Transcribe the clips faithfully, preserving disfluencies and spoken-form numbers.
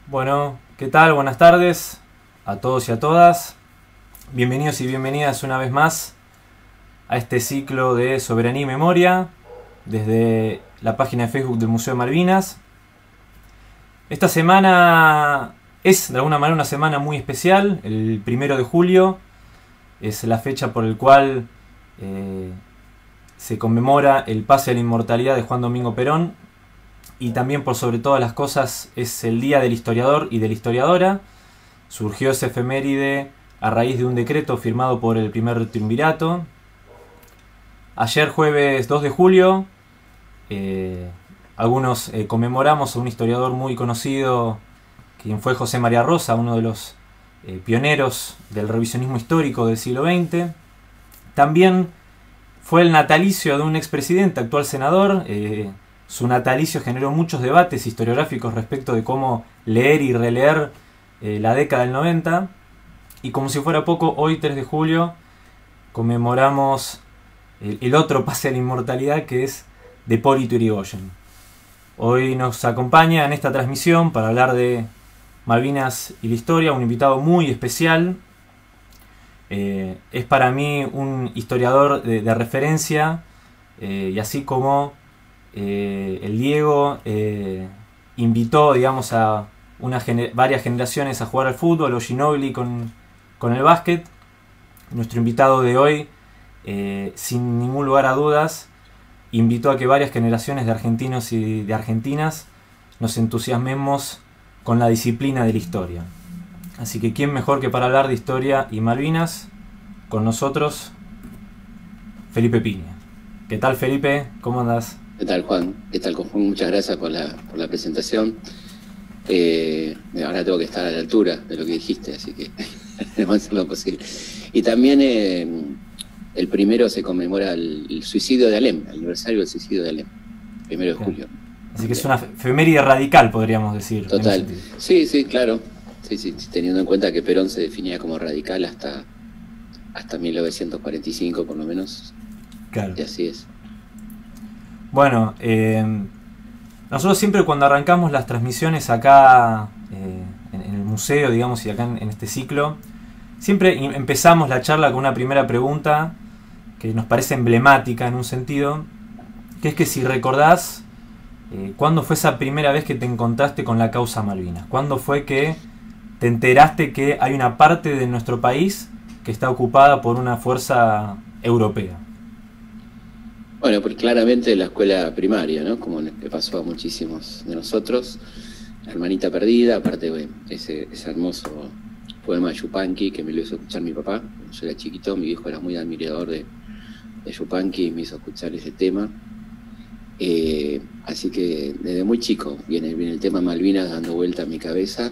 Bueno, ¿qué tal? Buenas tardes a todos y a todas. Bienvenidos y bienvenidas una vez más a este ciclo de Soberanía y Memoria desde la página de Facebook del Museo de Malvinas. Esta semana es de alguna manera una semana muy especial. El primero de julio es la fecha por el cual eh, se conmemora el pase a la inmortalidad de Juan Domingo Perón. Y también, por sobre todas las cosas, es el Día del Historiador y de la Historiadora. Surgió esa efeméride a raíz de un decreto firmado por el primer triunvirato. Ayer, jueves dos de julio, eh, algunos eh, conmemoramos a un historiador muy conocido, quien fue José María Rosa, uno de los eh, pioneros del revisionismo histórico del siglo veinte. También fue el natalicio de un expresidente, actual senador. eh, Su natalicio generó muchos debates historiográficos respecto de cómo leer y releer eh, la década del noventa. Y como si fuera poco, hoy tres de julio conmemoramos el, el otro pase a la inmortalidad, que es de Hipólito Yrigoyen. Hoy nos acompaña en esta transmisión para hablar de Malvinas y la historia un invitado muy especial. Eh, es para mí un historiador de, de referencia, eh, y así como Eh, el Diego eh, invitó, digamos, a una gener varias generaciones a jugar al fútbol, o Ginóbili con, con el básquet. Nuestro invitado de hoy, eh, sin ningún lugar a dudas, invitó a que varias generaciones de argentinos y de argentinas nos entusiasmemos con la disciplina de la historia. Así que quién mejor que para hablar de historia y Malvinas, con nosotros, Felipe Piña. ¿Qué tal, Felipe? ¿Cómo andás? ¿Qué tal, Juan? ¿Qué tal, Juan? Muchas gracias por la, por la presentación. Eh, ahora tengo que estar a la altura de lo que dijiste, así que vamos a hacer lo posible. Y también eh, el primero se conmemora el, el suicidio de Alem, el aniversario del suicidio de Alem, primero de julio. Así que es una efeméride radical, podríamos decir. Total. Sí, sí, claro. Sí, sí, teniendo en cuenta que Perón se definía como radical hasta, hasta mil novecientos cuarenta y cinco, por lo menos. Claro. Y así es. Bueno, eh, nosotros siempre cuando arrancamos las transmisiones acá eh, en, en el museo, digamos, y acá en, en este ciclo, siempre empezamos la charla con una primera pregunta que nos parece emblemática en un sentido, que es que si recordás eh, cuándo fue esa primera vez que te encontraste con la causa Malvinas, cuándo fue que te enteraste que hay una parte de nuestro país que está ocupada por una fuerza europea. Bueno, pues claramente la escuela primaria, ¿no? Como le pasó a muchísimos de nosotros. La hermanita perdida, aparte de ese, ese hermoso poema de Yupanqui que me lo hizo escuchar mi papá. Cuando yo era chiquito, mi viejo era muy admirador de, de Yupanqui y me hizo escuchar ese tema. Eh, así que desde muy chico viene, viene el tema Malvinas dando vuelta a mi cabeza.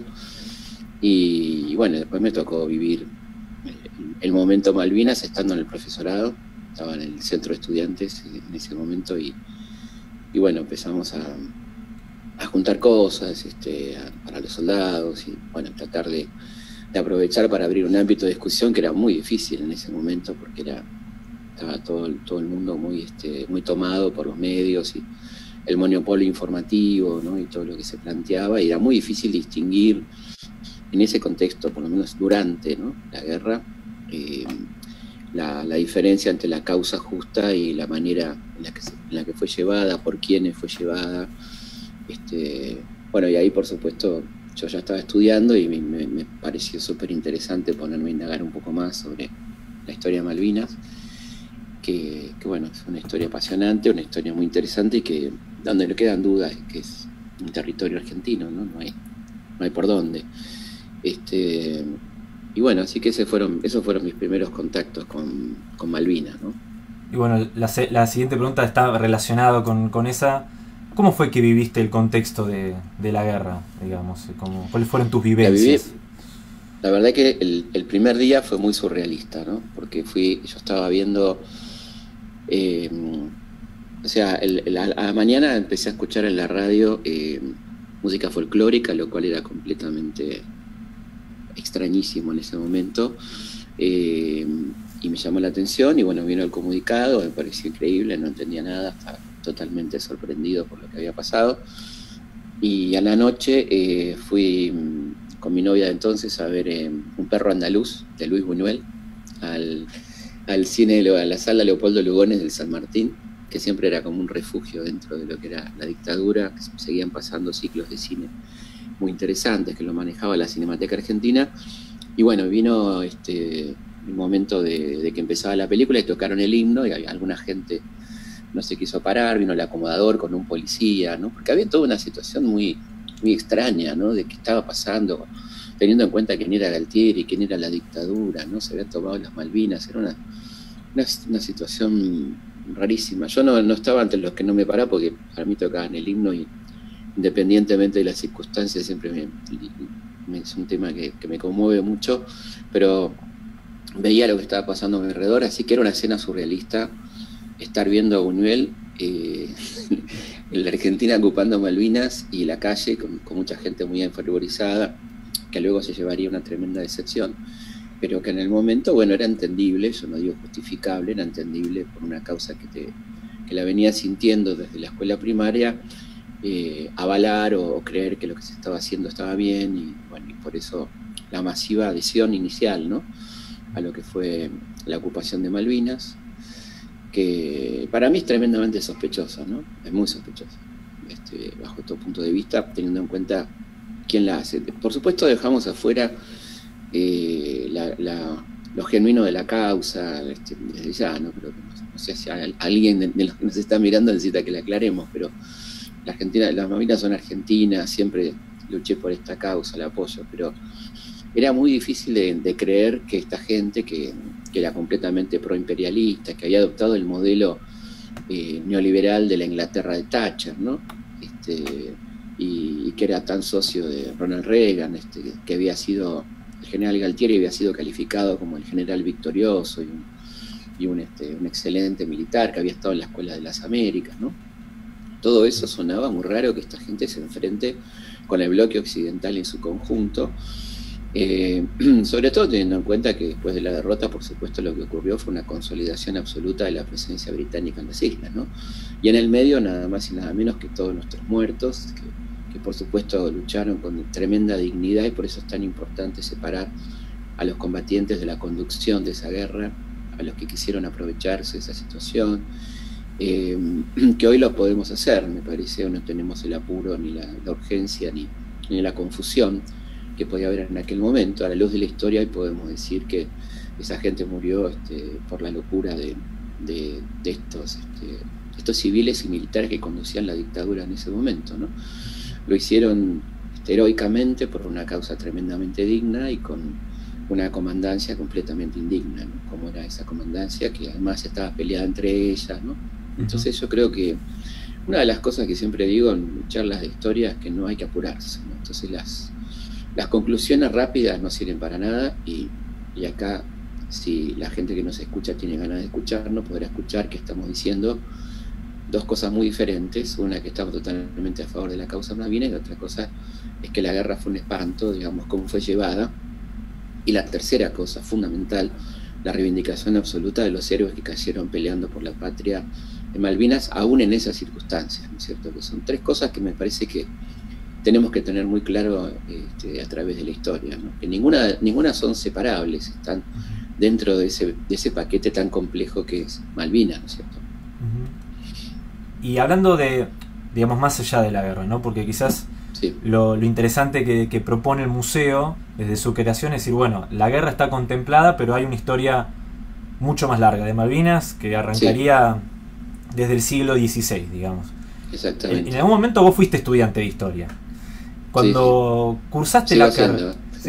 Y, y bueno, después me tocó vivir el, el momento Malvinas estando en el profesorado. Estaba en el centro de estudiantes en ese momento y, y bueno, empezamos a, a juntar cosas este, a, para los soldados y bueno, tratar de, de aprovechar para abrir un ámbito de discusión que era muy difícil en ese momento porque era, estaba todo, todo el mundo muy, este, muy tomado por los medios y el monopolio informativo, ¿no? Y todo lo que se planteaba, y era muy difícil distinguir en ese contexto, por lo menos durante, ¿no?, la guerra, eh, La, la diferencia entre la causa justa y la manera en la que, se, en la que fue llevada, por quiénes fue llevada. Este, bueno, y ahí por supuesto yo ya estaba estudiando y me, me, me pareció súper interesante ponerme a indagar un poco más sobre la historia de Malvinas, que, que bueno, es una historia apasionante, una historia muy interesante y que donde no quedan dudas es que es un territorio argentino, ¿no? No hay, no hay por dónde. Este, Y bueno, así que ese fueron, esos fueron mis primeros contactos con, con Malvinas, ¿no? Y bueno, la, la siguiente pregunta está relacionada con, con esa. ¿Cómo fue que viviste el contexto de, de la guerra, digamos? ¿Cómo, ¿Cuáles fueron tus vivencias? La, viví, la verdad que el, el primer día fue muy surrealista, ¿no? Porque fui, yo estaba viendo, eh, o sea, el, el, a la mañana empecé a escuchar en la radio eh, música folclórica, lo cual era completamente extrañísimo en ese momento, eh, y me llamó la atención y bueno, vino el comunicado, me pareció increíble, no entendía nada, estaba totalmente sorprendido por lo que había pasado Y a la noche eh, fui mm, con mi novia de entonces a ver eh, Un perro andaluz de Luis Buñuel al, al cine, a la sala Leopoldo Lugones del San Martín, que siempre era como un refugio dentro de lo que era la dictadura, que seguían pasando ciclos de cine muy interesantes, que lo manejaba la Cinemateca Argentina. Y bueno, vino este, el momento de, de que empezaba la película y tocaron el himno, y alguna gente no se quiso parar, vino el acomodador con un policía, ¿no? Porque había toda una situación muy, muy extraña, ¿no? De qué estaba pasando, teniendo en cuenta quién era Galtieri, quién era la dictadura, ¿no? Se habían tomado las Malvinas, era una, una, una situación rarísima. Yo no, no estaba entre los que no me paraba, porque para mí tocaban el himno y independientemente de las circunstancias siempre me, me, es un tema que, que me conmueve mucho, pero veía lo que estaba pasando a mi alrededor, así que era una escena surrealista estar viendo a Buñuel eh, en la Argentina ocupando Malvinas y la calle con, con mucha gente muy enfervorizada, que luego se llevaría una tremenda decepción, pero que en el momento, bueno, era entendible, yo no digo justificable, era entendible por una causa que, te, que la venía sintiendo desde la escuela primaria, eh, avalar o, o creer que lo que se estaba haciendo estaba bien, y bueno, y por eso la masiva adhesión inicial, ¿no?, a lo que fue la ocupación de Malvinas, que para mí es tremendamente sospechosa, ¿no? Es muy sospechosa, este, bajo todo punto de vista, teniendo en cuenta quién la hace. Por supuesto dejamos afuera eh, la, la, lo genuino de la causa, este, desde ya, ¿no? Pero no, no sé si hay alguien de, de los que nos está mirando necesita que la aclaremos, pero la Argentina, las Malvinas son argentinas, siempre luché por esta causa, la apoyo, pero era muy difícil de, de creer que esta gente que, que era completamente proimperialista, que había adoptado el modelo eh, neoliberal de la Inglaterra de Thatcher, ¿no? Este, y, y que era tan socio de Ronald Reagan, este, que había sido, el general Galtieri había sido calificado como el general victorioso y un, y un, este, un excelente militar que había estado en la Escuela de las Américas, ¿no? Todo eso sonaba muy raro, que esta gente se enfrente con el bloque occidental en su conjunto. Eh, sobre todo teniendo en cuenta que después de la derrota, por supuesto, lo que ocurrió fue una consolidación absoluta de la presencia británica en las islas, ¿no? Y en el medio nada más y nada menos que todos nuestros muertos, que, que por supuesto lucharon con tremenda dignidad, y por eso es tan importante separar a los combatientes de la conducción de esa guerra, a los que quisieron aprovecharse de esa situación, eh, que hoy lo podemos hacer, me parece. No tenemos el apuro, ni la, la urgencia, ni, ni la confusión que podía haber en aquel momento. A la luz de la historia, y podemos decir que esa gente murió este, por la locura de, de, de estos, este, estos civiles y militares que conducían la dictadura en ese momento, ¿no? Lo hicieron este, heroicamente por una causa tremendamente digna y con una comandancia completamente indigna, ¿no? Como era esa comandancia, que además estaba peleada entre ellas, ¿no? Entonces yo creo que una de las cosas que siempre digo en charlas de historia es que no hay que apurarse, ¿no? Entonces las Las conclusiones rápidas no sirven para nada, y, y acá, si la gente que nos escucha tiene ganas de escucharnos, podrá escuchar que estamos diciendo dos cosas muy diferentes. Una, que estamos totalmente a favor de la causa malvina, y otra cosa es que la guerra fue un espanto, digamos, cómo fue llevada. Y la tercera cosa fundamental, la reivindicación absoluta de los héroes que cayeron peleando por la patria en Malvinas, aún en esas circunstancias, ¿no es cierto? Que son tres cosas que me parece que tenemos que tener muy claro este, a través de la historia, ¿no? Que ninguna, ninguna son separables, están dentro de ese, de ese paquete tan complejo que es Malvinas, ¿no es cierto? Uh-huh. Y hablando de, digamos, más allá de la guerra, ¿no? Porque quizás sí. lo, lo interesante que, que propone el museo desde su creación es decir, bueno, la guerra está contemplada, pero hay una historia mucho más larga de Malvinas que arrancaría sí. desde el siglo dieciséis, digamos. Exactamente. En, en algún momento vos fuiste estudiante de historia. Cuando sí, sí. cursaste Sigo la carrera, sí,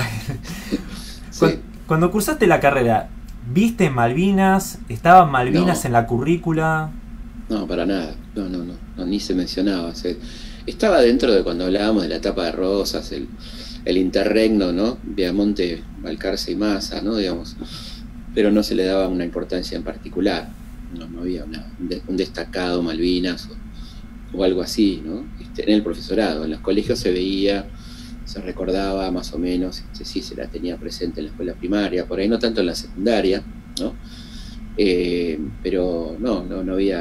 sí. cuando, cuando cursaste la carrera, ¿viste Malvinas? ¿Estaban Malvinas no. en la currícula? No, para nada. No, no, no, no, ni se mencionaba. Se, estaba dentro de cuando hablábamos de la etapa de Rosas, el, el interregno, ¿no? Viamonte, Balcarce y Massa, ¿no? Digamos, pero no se le daba una importancia en particular. No, no había una, un destacado Malvinas o, o algo así, ¿no? Este, en el profesorado, en los colegios se veía, se recordaba más o menos, este, sí se la tenía presente en la escuela primaria, por ahí no tanto en la secundaria, ¿no? Eh, pero no, no, no había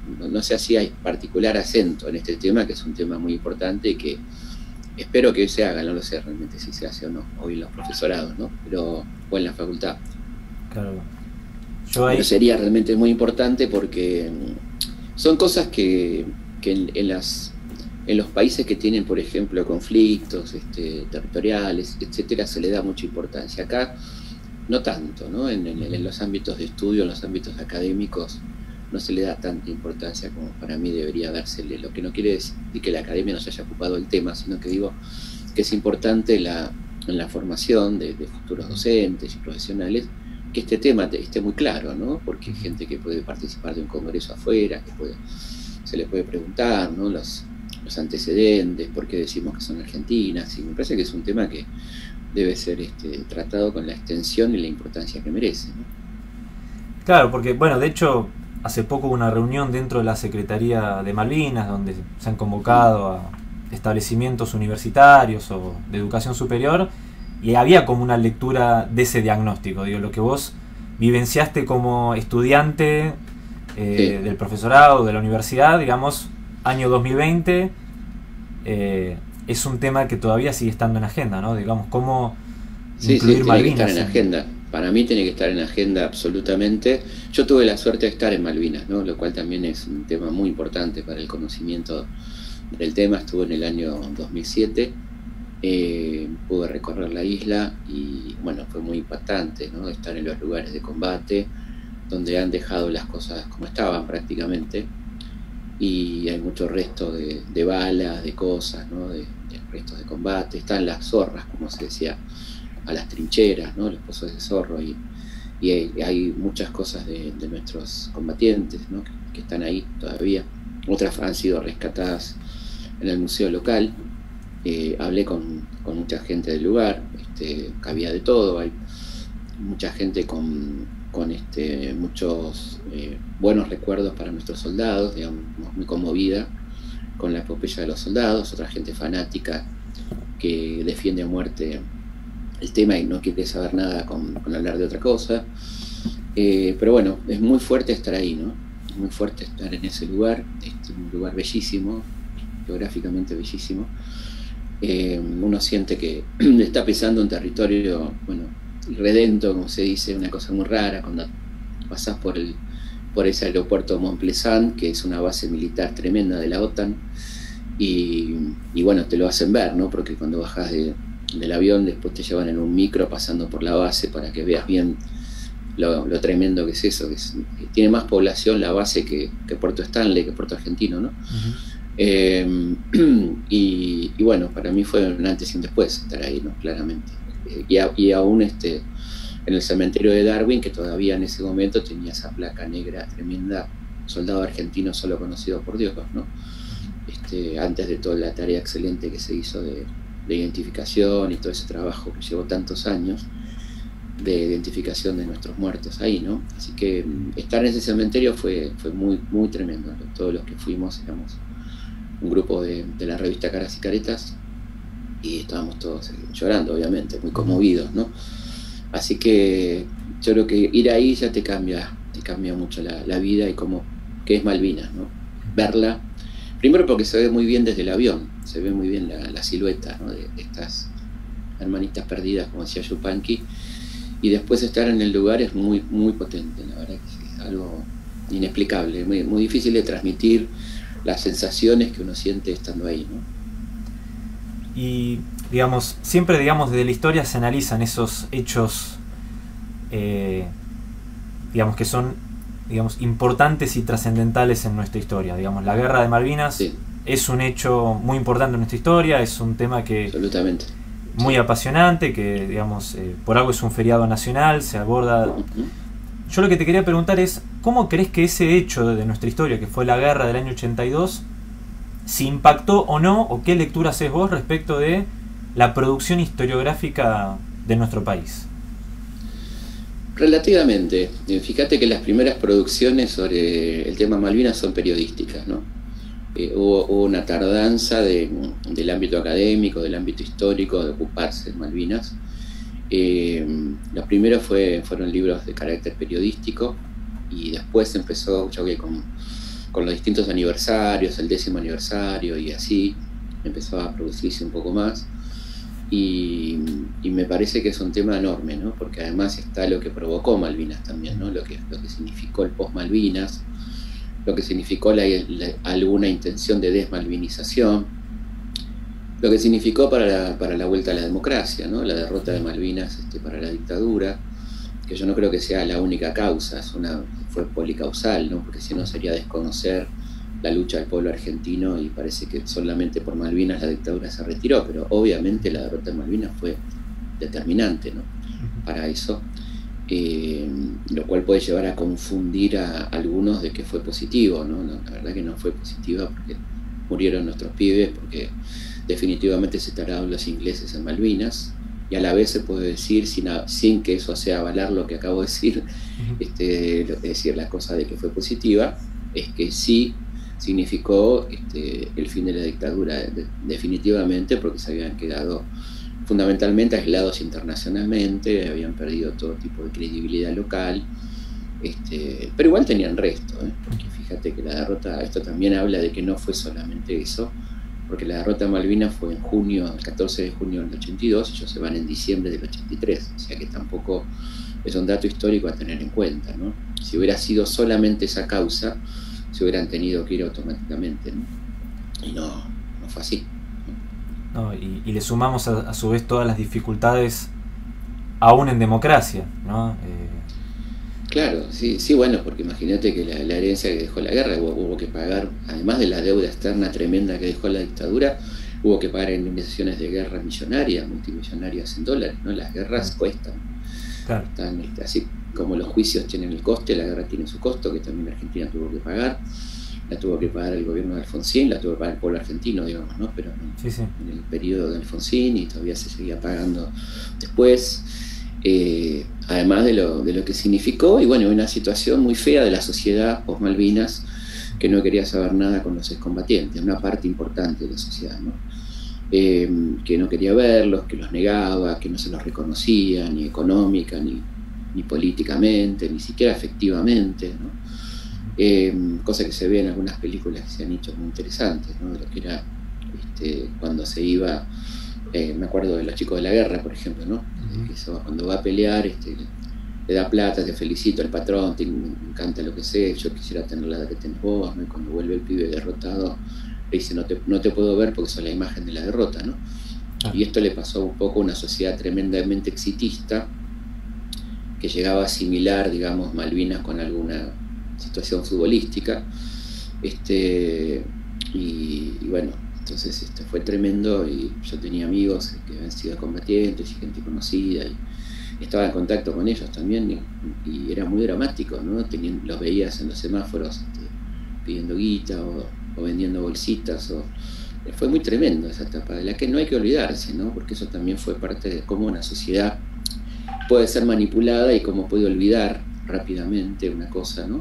no, no se hacía particular acento en este tema, que es un tema muy importante y que espero que hoy se haga, no lo sé realmente si se hace o no, hoy en los profesorados, ¿no? Pero, o en la facultad. Claro. Yo ahí... Pero sería realmente muy importante porque son cosas que, que en, en, las, en los países que tienen, por ejemplo, conflictos este, territoriales, etcétera, se le da mucha importancia. Acá no tanto, ¿no? En, en, en los ámbitos de estudio, en los ámbitos académicos, no se le da tanta importancia como para mí debería dársele, lo que no quiere decir que la academia no se haya ocupado del tema, sino que digo que es importante la, en la formación de, de futuros docentes y profesionales que este tema esté muy claro, ¿no? Porque hay gente que puede participar de un congreso afuera, que puede, se le puede preguntar, ¿no? Los, los antecedentes, por qué decimos que son argentinas, y me parece que es un tema que debe ser este, tratado con la extensión y la importancia que merece, ¿no? Claro, porque, bueno, de hecho, hace poco hubo una reunión dentro de la Secretaría de Malvinas, donde se han convocado a establecimientos universitarios o de educación superior, y había como una lectura de ese diagnóstico, digo, lo que vos vivenciaste como estudiante eh, sí. del profesorado, de la universidad, digamos, año dos mil veinte, eh, es un tema que todavía sigue estando en agenda, ¿no? Digamos, cómo sí, incluir sí, Malvinas. Tiene que estar en agenda. Para mí tiene que estar en agenda absolutamente. Yo tuve la suerte de estar en Malvinas, ¿no? Lo cual también es un tema muy importante para el conocimiento del tema. Estuve en el año dos mil siete, eh, pude recorrer la isla y bueno, fue muy impactante, ¿no? Estar en los lugares de combate donde han dejado las cosas como estaban prácticamente, y hay muchos restos de, de balas, de cosas, ¿no? de, de restos de combate. Están las zorras, como se decía, a las trincheras, ¿no? Los pozos de zorro, y, y hay, hay muchas cosas de, de nuestros combatientes, ¿no? que, que están ahí todavía. Otras han sido rescatadas en el museo local. Eh, hablé con, con mucha gente del lugar, este, que había de todo. Hay mucha gente con, con este, muchos eh, buenos recuerdos para nuestros soldados, digamos, muy conmovida con la epopeya de los soldados. Otra gente fanática que defiende a muerte el tema y no quiere saber nada con, con hablar de otra cosa. Eh, pero bueno, es muy fuerte estar ahí, ¿no? Es muy fuerte estar en ese lugar, es un lugar bellísimo, geográficamente bellísimo. Eh, uno siente que está pisando un territorio, bueno, irredento, como se dice, una cosa muy rara cuando pasás por el por ese aeropuerto de Mont-Plaisant, que es una base militar tremenda de la OTAN, y, y bueno, te lo hacen ver, ¿no? Porque cuando bajás de del avión, después te llevan en un micro pasando por la base para que veas bien lo, lo tremendo que es eso, que, es, que tiene más población la base que, que Puerto Stanley, que Puerto Argentino, ¿no? Uh-huh. eh, y, y bueno, para mí fue un antes y un después estar ahí, ¿no? Claramente. Eh, y, a, y aún este, en el cementerio de Darwin, que todavía en ese momento tenía esa placa negra tremenda, soldado argentino solo conocido por Dios, ¿no? Este, antes de toda la tarea excelente que se hizo de de identificación y todo ese trabajo que llevó tantos años de identificación de nuestros muertos ahí, ¿no? Así que estar en ese cementerio fue, fue muy, muy tremendo. Todos los que fuimos éramos un grupo de, de la revista Caras y Caretas, y estábamos todos llorando, obviamente, muy conmovidos, ¿no? Así que yo creo que ir ahí ya te cambia, te cambia mucho la, la vida y como que es Malvinas, ¿no? Verla, primero porque se ve muy bien desde el avión, se ve muy bien la, la silueta, ¿no? de, de estas hermanitas perdidas, como decía Yupanqui, y después estar en el lugar es muy, muy potente, la verdad que es algo inexplicable, muy, muy difícil de transmitir las sensaciones que uno siente estando ahí, ¿no? Y digamos, siempre digamos desde la historia se analizan esos hechos eh, digamos que son digamos importantes y trascendentales en nuestra historia. Digamos, la guerra de Malvinas sí. es un hecho muy importante en nuestra historia, es un tema que absolutamente muy sí. apasionante, que digamos eh, por algo es un feriado nacional, se aborda. Uh-huh. Yo lo que te quería preguntar es, ¿cómo crees que ese hecho de nuestra historia, que fue la guerra del año ochenta y dos, si impactó o no, o qué lectura haces vos respecto de la producción historiográfica de nuestro país? Relativamente. Fíjate que las primeras producciones sobre el tema Malvinas son periodísticas, ¿no? Eh, hubo, hubo una tardanza de, del ámbito académico, del ámbito histórico, de ocuparse de Malvinas. Eh, los primeros fue, fueron libros de carácter periodístico, y después empezó, yo creo que con, con los distintos aniversarios, el décimo aniversario y así, empezó a producirse un poco más. Y, y me parece que es un tema enorme, ¿no? Porque además está lo que provocó Malvinas también, ¿no? Lo que, lo que significó el post-Malvinas, lo que significó la, la, alguna intención de desmalvinización, lo que significó para la, para la vuelta a la democracia, ¿no? La derrota de Malvinas este, para la dictadura, que yo no creo que sea la única causa, es una, fue policausal, ¿no? Porque si no sería desconocer la lucha del pueblo argentino y parece que solamente por Malvinas la dictadura se retiró, pero obviamente la derrota de Malvinas fue determinante, ¿no? Para eso, eh, lo cual puede llevar a confundir a algunos de que fue positivo, ¿no? No, la verdad que no fue positiva porque murieron nuestros pibes, porque definitivamente se tardaron los ingleses en Malvinas, y a la vez se puede decir, sin, sin que eso sea avalar lo que acabo de decir, este, es decir, la cosa de que fue positiva, es que sí significó este, el fin de la dictadura de, definitivamente, porque se habían quedado fundamentalmente aislados internacionalmente, habían perdido todo tipo de credibilidad local, este, pero igual tenían resto, ¿eh? Porque fíjate que la derrota, esto también habla de que no fue solamente eso, porque la derrota de Malvinas fue en junio, el catorce de junio del ochenta y dos, y ellos se van en diciembre del ochenta y tres, o sea que tampoco es un dato histórico a tener en cuenta, ¿no? Si hubiera sido solamente esa causa, se hubieran tenido que ir automáticamente, ¿no? Y no, no fue así, ¿no? No, y, y le sumamos a, a su vez todas las dificultades aún en democracia, ¿no? Eh... Claro, sí, sí, bueno, porque imagínate que la, la herencia que dejó la guerra, hubo, hubo que pagar, además de la deuda externa tremenda que dejó la dictadura, hubo que pagar indemnizaciones de guerra millonarias, multimillonarias en dólares, ¿no? Las guerras cuestan, claro. Están, este, así como los juicios tienen el coste, la guerra tiene su costo, que también Argentina tuvo que pagar, la tuvo que pagar el gobierno de Alfonsín, la tuvo que pagar el pueblo argentino, digamos, ¿no? Pero en, sí, sí. en el periodo de Alfonsín, y todavía se seguía pagando después, eh, además de lo, de lo que significó, y bueno, una situación muy fea de la sociedad post-Malvinas, que no quería saber nada con los excombatientes, una parte importante de la sociedad, ¿no? Eh, que no quería verlos, que los negaba, que no se los reconocía, ni económica, ni ni políticamente, ni siquiera afectivamente, ¿no? Eh, cosa que se ve en algunas películas que se han hecho muy interesantes, ¿no? De lo que era este, cuando se iba, eh, me acuerdo de Los chicos de la guerra, por ejemplo, ¿no? Uh-huh. Que eso, cuando va a pelear, este, le da plata, te felicito el patrón, te, me encanta lo que sé, yo quisiera tener la edad que tenés vos, ¿no? Y cuando vuelve el pibe derrotado, le dice, no te, no te puedo ver porque sos la imagen de la derrota, ¿no? Uh-huh. Y esto le pasó un poco a una sociedad tremendamente exitista, que llegaba a asimilar, digamos, Malvinas con alguna situación futbolística, este, y, y bueno, entonces este, fue tremendo, y yo tenía amigos que habían sido combatientes y gente conocida, y estaba en contacto con ellos también, y, y era muy dramático, ¿no? Tenían, los veías en los semáforos este, pidiendo guita o, o vendiendo bolsitas, o, fue muy tremendo esa etapa, de la que no hay que olvidarse, ¿no? Porque eso también fue parte de cómo una sociedad puede ser manipulada y cómo puede olvidar rápidamente una cosa, ¿no?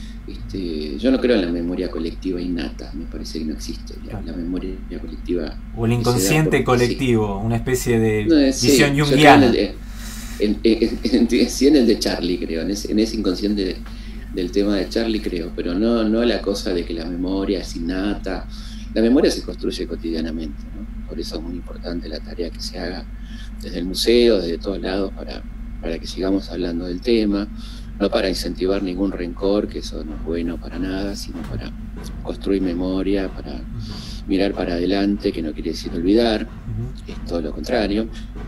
Este, yo no creo en la memoria colectiva innata, me parece que no existe la, la memoria colectiva. O el inconsciente colectivo, sí. Una especie de no, sí, visión junguiana. En, en, en, en, en, sí, en el de Charlie, creo, en ese, en ese inconsciente de, del tema de Charlie, creo, pero no, no la cosa de que la memoria es innata. La memoria se construye cotidianamente, ¿no? Por eso es muy importante la tarea que se haga desde el museo, desde todos lados, para, para que sigamos hablando del tema, no para incentivar ningún rencor, que eso no es bueno para nada, sino para construir memoria, para mirar para adelante, que no quiere decir olvidar, uh-huh. Es todo lo contrario,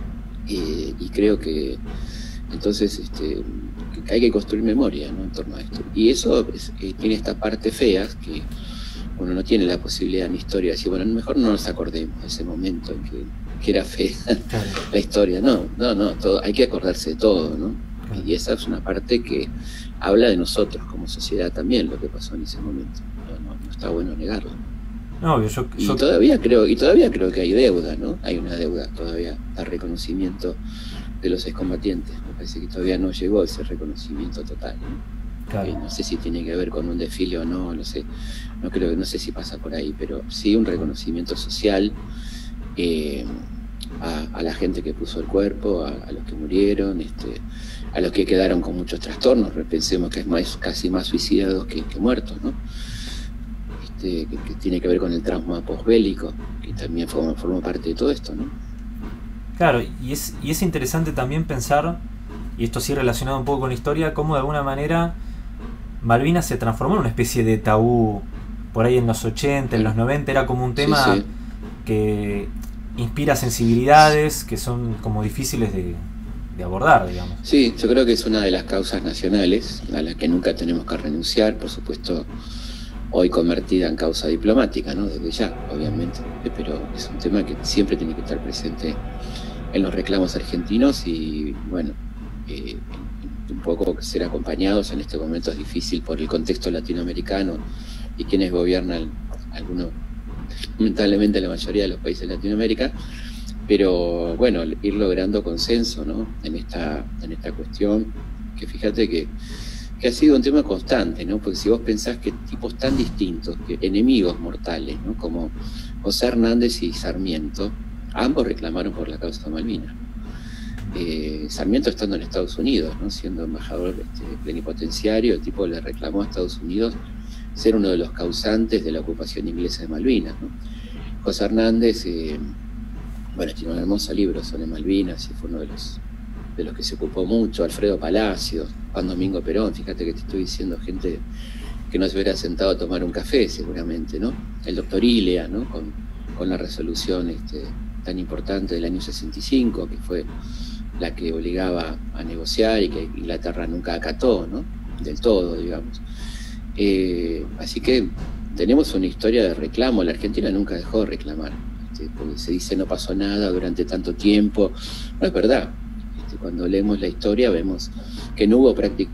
eh, y creo que entonces este, que hay que construir memoria, ¿no? En torno a esto, y eso es, eh, tiene esta parte fea, que uno no tiene la posibilidad en historia de decir, bueno, mejor no nos acordemos de ese momento en que, que era fea la historia. No, no, no, todo, hay que acordarse de todo, ¿no? Y esa es una parte que habla de nosotros como sociedad también, lo que pasó en ese momento. No, no, no está bueno negarlo. No, yo, y yo... todavía creo, y todavía creo que hay deuda, ¿no? Hay una deuda todavía al reconocimiento de los excombatientes. Me parece que todavía no llegó ese reconocimiento total, ¿no? Claro. Eh, no sé si tiene que ver con un desfile o no, no sé, no creo, no sé si pasa por ahí, pero sí un reconocimiento social eh, a, a la gente que puso el cuerpo, a, a los que murieron, este, a los que quedaron con muchos trastornos. Pensemos que es más, casi más suicidados que, que muertos, ¿no? este, que, que tiene que ver con el trauma posbélico, que también forma, forma parte de todo esto, ¿no? Claro, y es, y es interesante también pensar, y esto sí relacionado un poco con la historia, cómo de alguna manera Malvinas se transformó en una especie de tabú por ahí en los ochenta, en los noventa, era como un tema sí, sí. que inspira sensibilidades que son como difíciles de, de abordar, digamos. Sí, yo creo que es una de las causas nacionales a la que nunca tenemos que renunciar, por supuesto, hoy convertida en causa diplomática, ¿no? Desde ya, obviamente, pero es un tema que siempre tiene que estar presente en los reclamos argentinos y, bueno, eh, un poco ser acompañados en este momento es difícil por el contexto latinoamericano y quienes gobiernan, algunos, lamentablemente la mayoría de los países de Latinoamérica, pero bueno, ir logrando consenso, ¿no? en esta, en esta cuestión, que fíjate que, que ha sido un tema constante, ¿no? Porque si vos pensás que tipos tan distintos, que enemigos mortales, ¿no? Como José Hernández y Sarmiento, ambos reclamaron por la causa de Malvinas. Eh, Sarmiento estando en Estados Unidos, ¿no? Siendo embajador este, plenipotenciario, el tipo le reclamó a Estados Unidos ser uno de los causantes de la ocupación inglesa de Malvinas, ¿no? José Hernández, eh, bueno, tiene un hermoso libro sobre Malvinas y fue uno de los, de los que se ocupó mucho. Alfredo Palacios, Juan Domingo Perón, fíjate que te estoy diciendo gente que no se hubiera sentado a tomar un café seguramente, ¿no? El doctor Ilea, ¿no? Con, con la resolución este, tan importante del año sesenta y cinco, que fue la que obligaba a negociar y que Inglaterra nunca acató, ¿no? Del todo, digamos. Eh, así que tenemos una historia de reclamo. La Argentina nunca dejó de reclamar, este, porque se dice no pasó nada durante tanto tiempo. No es verdad. Este, cuando leemos la historia vemos que no hubo prácticamente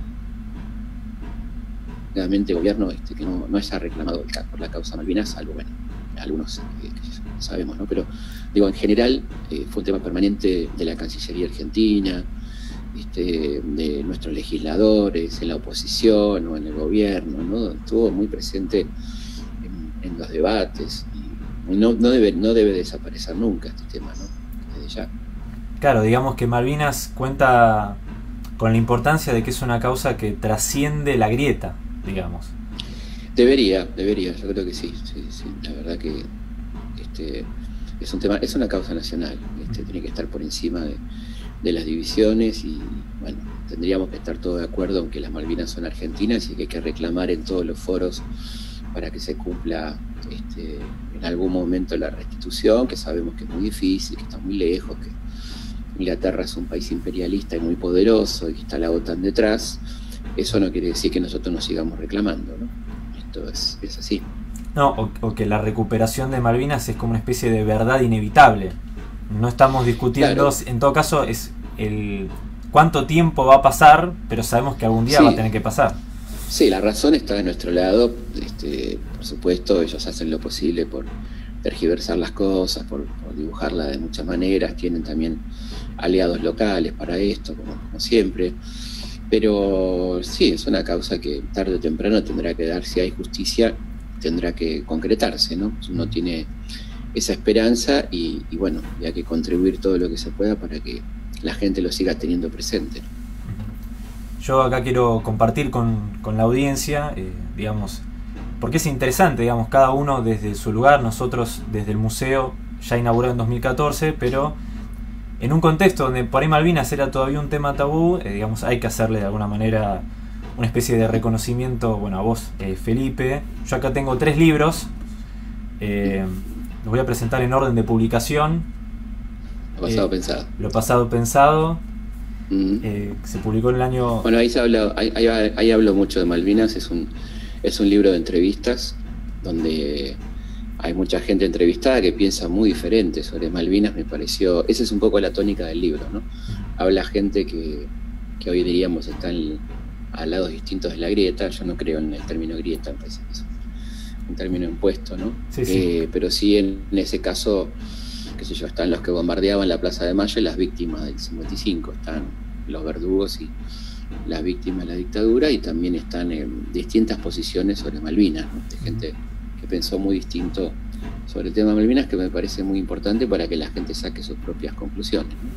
gobierno este, que no, no haya reclamado por la causa Malvinas, salvo, bueno, algunos eh, que sabemos, ¿no? Pero digo, en general eh, fue un tema permanente de la Cancillería Argentina, este, de nuestros legisladores, en la oposición o en el gobierno, ¿no? Estuvo muy presente en, en los debates y no, no, debe, no debe desaparecer nunca este tema, ¿no? Desde ya. Claro, digamos que Malvinas cuenta con la importancia de que es una causa que trasciende la grieta, digamos. Debería, debería, yo creo que sí, sí, sí. La verdad que este, es un tema, es una causa nacional, este, tiene que estar por encima de, de las divisiones y bueno, tendríamos que estar todos de acuerdo en que las Malvinas son argentinas y que hay que reclamar en todos los foros para que se cumpla este, en algún momento la restitución, que sabemos que es muy difícil, que está muy lejos, que Inglaterra es un país imperialista y muy poderoso y que está la OTAN detrás. Eso no quiere decir que nosotros nos sigamos reclamando, ¿no? Esto es, es así. No, o, o que la recuperación de Malvinas es como una especie de verdad inevitable. No estamos discutiendo, claro. En todo caso es el cuánto tiempo va a pasar, pero sabemos que algún día sí. va a tener que pasar. Sí, la razón está de nuestro lado. Este, por supuesto, ellos hacen lo posible por tergiversar las cosas, por, por dibujarlas de muchas maneras. Tienen también aliados locales para esto, como, como siempre. Pero sí, es una causa que tarde o temprano tendrá que dar, si hay justicia, tendrá que concretarse, ¿no? Uno tiene esa esperanza y, y bueno, y hay que contribuir todo lo que se pueda para que la gente lo siga teniendo presente. Yo acá quiero compartir con, con la audiencia, eh, digamos, porque es interesante, digamos, cada uno desde su lugar, nosotros desde el museo ya inaugurado en dos mil catorce, pero en un contexto donde por ahí Malvinas era todavía un tema tabú, eh, digamos, hay que hacerle de alguna manera una especie de reconocimiento, bueno, a vos, eh, Felipe. Yo acá tengo tres libros, eh, los voy a presentar en orden de publicación. Lo pasado eh, pensado. Lo pasado pensado. Mm. Eh, se publicó en el año... Bueno, ahí se habla, ahí, ahí, ahí hablo mucho de Malvinas, es un, es un libro de entrevistas donde hay mucha gente entrevistada que piensa muy diferente sobre Malvinas, me pareció, esa es un poco la tónica del libro, ¿no? Habla gente que, que hoy diríamos están a lados distintos de la grieta. Yo no creo en el término grieta, me parece que es un término impuesto, ¿no? Sí, sí. Eh, pero sí en, en ese caso, qué sé yo, están los que bombardeaban la Plaza de Mayo y las víctimas del cincuenta y cinco, están los verdugos y las víctimas de la dictadura, y también están en distintas posiciones sobre Malvinas, ¿no? De gente que pensó muy distinto sobre el tema de Malvinas, que me parece muy importante para que la gente saque sus propias conclusiones, ¿no?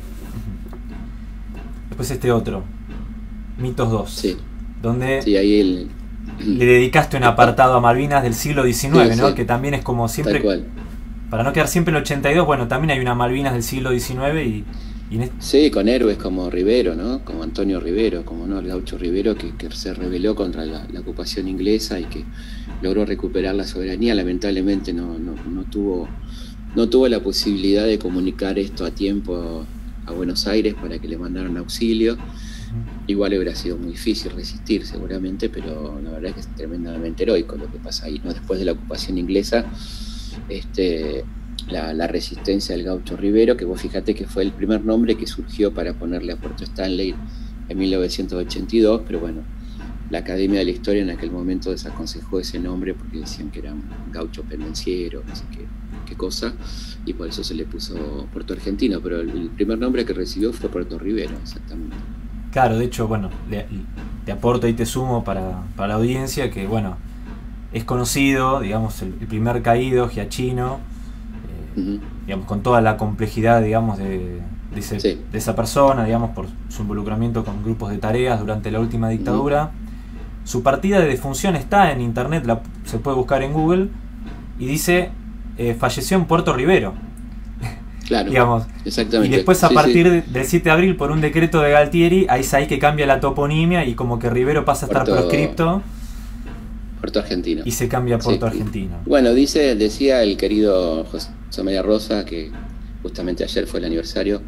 Después este otro, Mitos dos. Sí. Donde... Sí, ahí el, le dedicaste un apartado a Malvinas del siglo diecinueve, sí, ¿no? Sí. Que también es como siempre... Tal cual. Para no quedar siempre en el ochenta y dos, bueno, también hay una Malvinas del siglo diecinueve y... y en este... Sí, con héroes como Rivero, ¿no? Como Antonio Rivero, como no, el gaucho Rivero, que, que se rebeló contra la, la ocupación inglesa y que logró recuperar la soberanía. Lamentablemente no, no, no tuvo, no tuvo la posibilidad de comunicar esto a tiempo a Buenos Aires para que le mandaran auxilio. Igual hubiera sido muy difícil resistir seguramente, pero la verdad es que es tremendamente heroico lo que pasa ahí, ¿no? Después de la ocupación inglesa, este, la, la resistencia del gaucho Rivero, que vos fíjate que fue el primer nombre que surgió para ponerle a Puerto Stanley en mil novecientos ochenta y dos, pero bueno, la Academia de la Historia en aquel momento desaconsejó ese nombre porque decían que era un gaucho pendenciero, no sé qué, qué cosa, y por eso se le puso Puerto Argentino, pero el, el primer nombre que recibió fue Puerto Rivero, exactamente. Claro, de hecho, bueno, le, te aporto y te sumo para, para la audiencia que, bueno, es conocido, digamos, el, el primer caído, Giachino, eh, uh-huh. digamos, con toda la complejidad, digamos, de, de, ese, sí. de esa persona, digamos, por su involucramiento con grupos de tareas durante la última dictadura. Uh-huh. Su partida de defunción está en internet, la, se puede buscar en Google, y dice, eh, falleció en Puerto Rivero. Claro, digamos. Exactamente. Y después a sí, partir sí. del siete de abril, por un decreto de Galtieri, ahí es ahí que cambia la toponimia y como que Rivero pasa a estar Puerto, proscripto. Puerto Argentino. Y se cambia a Puerto sí. Argentino. Bueno, dice, decía el querido José María Rosa, que justamente ayer fue el aniversario,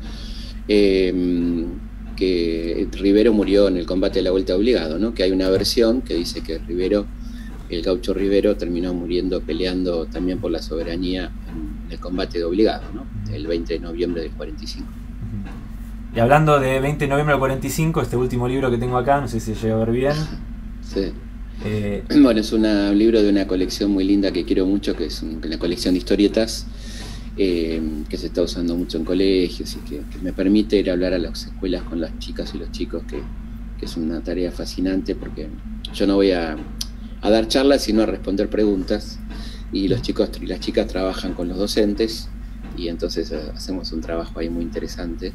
eh, que Rivero murió en el combate de la Vuelta Obligado, ¿no? Que hay una versión que dice que Rivero, el gaucho Rivero, terminó muriendo peleando también por la soberanía en el combate de Obligado, ¿no? El veinte de noviembre del cuarenta y cinco. Y hablando de veinte de noviembre del cuarenta y cinco, este último libro que tengo acá, no sé si se llega a ver bien. Sí. Eh, bueno, es una, un libro de una colección muy linda que quiero mucho, que es un, una colección de historietas eh, que se está usando mucho en colegios y que, que me permite ir a hablar a las escuelas con las chicas y los chicos, que, que es una tarea fascinante porque yo no voy a, a dar charlas, sino a responder preguntas, y los chicos y las chicas trabajan con los docentes y entonces hacemos un trabajo ahí muy interesante.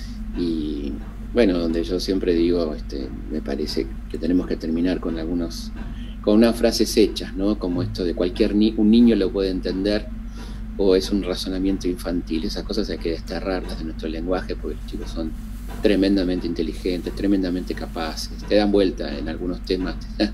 Y bueno, donde yo siempre digo, este, me parece que tenemos que terminar con algunos, con unas frases hechas, ¿no? Como esto de cualquier ni un niño lo puede entender, o es un razonamiento infantil. Esas cosas hay que desterrarlas de nuestro lenguaje porque los chicos son tremendamente inteligentes, tremendamente capaces, te dan vuelta en algunos temas.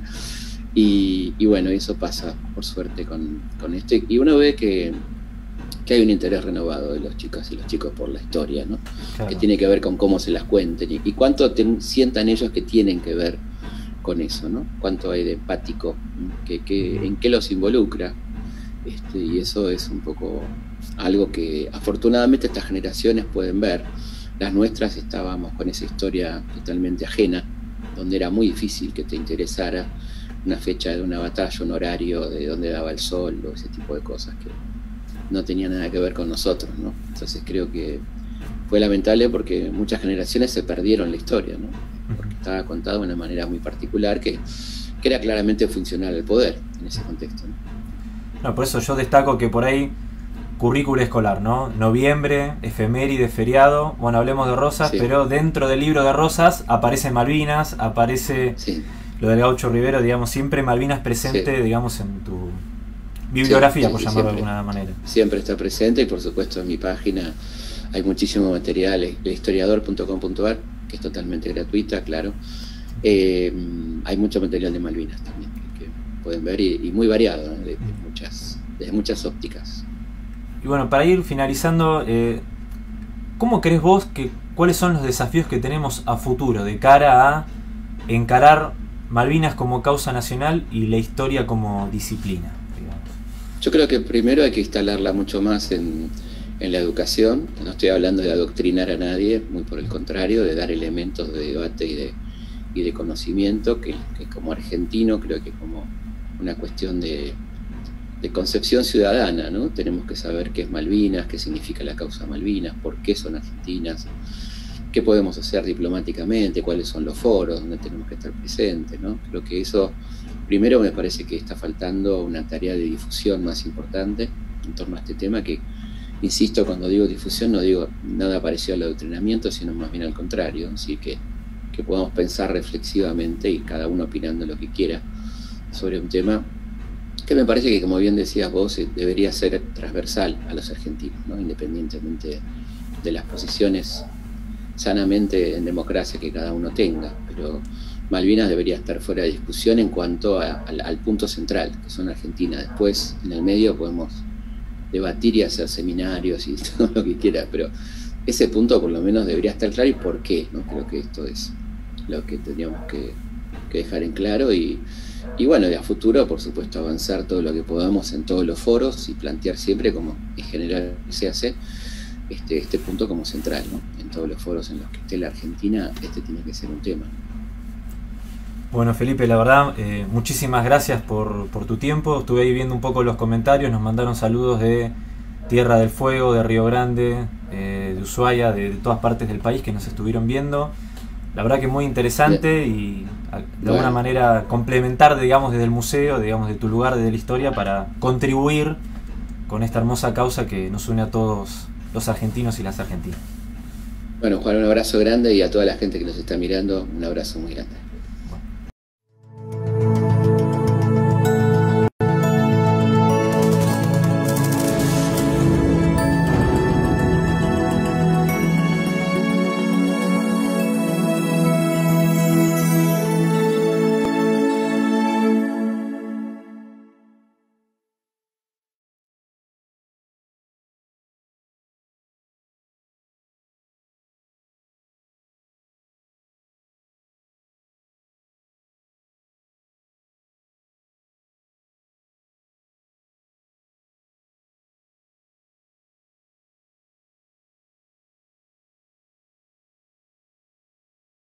y, y bueno, eso pasa por suerte con, con esto. Y uno ve que que hay un interés renovado de los chicos y los chicos por la historia, ¿no? Claro. Que tiene que ver con cómo se las cuenten y, y cuánto te, sientan ellos que tienen que ver con eso, ¿no? Cuánto hay de empático, que, que, en qué los involucra, este, y eso es un poco algo que afortunadamente estas generaciones pueden ver. Las nuestras estábamos con esa historia totalmente ajena, donde era muy difícil que te interesara una fecha de una batalla, un horario, de dónde daba el sol, o ese tipo de cosas que no tenía nada que ver con nosotros, ¿no? Entonces creo que fue lamentable porque muchas generaciones se perdieron la historia, ¿no? Porque estaba contada de una manera muy particular que, que era claramente funcional al poder en ese contexto, ¿no? No, por eso yo destaco que por ahí currículo escolar, ¿no? Noviembre, efeméride, feriado, bueno, hablemos de Rosas, sí. Pero dentro del libro de Rosas aparece Malvinas, aparece sí. Lo del gaucho Rivero, digamos, siempre Malvinas presente, sí. Digamos, en tu bibliografía, sí, por sí, llamarlo siempre, de alguna manera. Siempre está presente y por supuesto en mi página hay muchísimo material, el historiador punto com punto a r, que es totalmente gratuita, claro. Eh, hay mucho material de Malvinas también que, que pueden ver y, y muy variado, ¿no? de, de muchas, desde muchas ópticas. Y bueno, para ir finalizando, eh, ¿cómo crees vos que cuáles son los desafíos que tenemos a futuro de cara a encarar Malvinas como causa nacional y la historia como disciplina? Yo creo que primero hay que instalarla mucho más en, en la educación. No estoy hablando de adoctrinar a nadie, muy por el contrario, de dar elementos de debate y de, y de conocimiento, que, que como argentino creo que como una cuestión de, de concepción ciudadana, ¿no? Tenemos que saber qué es Malvinas, qué significa la causa Malvinas, por qué son argentinas, qué podemos hacer diplomáticamente, cuáles son los foros donde tenemos que estar presentes, ¿no? Creo que eso... Primero me parece que está faltando una tarea de difusión más importante en torno a este tema, que, insisto, cuando digo difusión no digo nada parecido al adoctrinamiento, sino más bien al contrario, así que, que podamos pensar reflexivamente y cada uno opinando lo que quiera sobre un tema que me parece que, como bien decías vos, debería ser transversal a los argentinos, ¿no? Independientemente de las posiciones sanamente en democracia que cada uno tenga, pero Malvinas debería estar fuera de discusión en cuanto a, al, al punto central, que son Argentina. Después, en el medio, podemos debatir y hacer seminarios y todo lo que quiera, pero ese punto por lo menos debería estar claro. ¿Y por qué? ¿No? Creo que esto es lo que tendríamos que, que dejar en claro y, y bueno, de a futuro, por supuesto, avanzar todo lo que podamos en todos los foros y plantear siempre, como en general se hace, este, este punto como central, ¿no? En todos los foros en los que esté la Argentina, este tiene que ser un tema. Bueno, Felipe, la verdad, eh, muchísimas gracias por, por tu tiempo. Estuve ahí viendo un poco los comentarios, nos mandaron saludos de Tierra del Fuego, de Río Grande, eh, de Ushuaia, de, de todas partes del país que nos estuvieron viendo. La verdad que muy interesante. Bien. Y de bueno. alguna manera complementar, digamos, desde el museo, digamos, de tu lugar, desde la historia, para contribuir con esta hermosa causa que nos une a todos los argentinos y las argentinas. Bueno, Juan, un abrazo grande y a toda la gente que nos está mirando, un abrazo muy grande.